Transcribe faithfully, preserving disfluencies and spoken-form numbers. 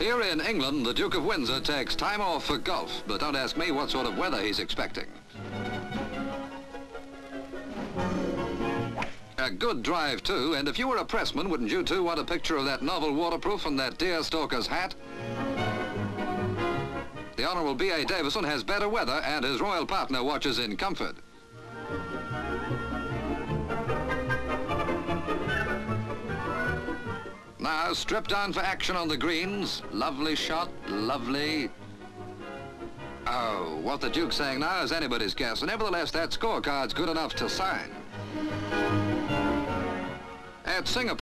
Here in England, the Duke of Windsor takes time off for golf, but don't ask me what sort of weather he's expecting. A good drive, too, and if you were a pressman, wouldn't you, too, want a picture of that novel waterproof and that deerstalker's hat? The Honourable B A Davidson has better weather, and his royal partner watches in comfort. Now, stripped down for action on the greens. Lovely shot, lovely. Oh, what the Duke's saying now is anybody's guess. Nevertheless, that scorecard's good enough to sign. At Singapore.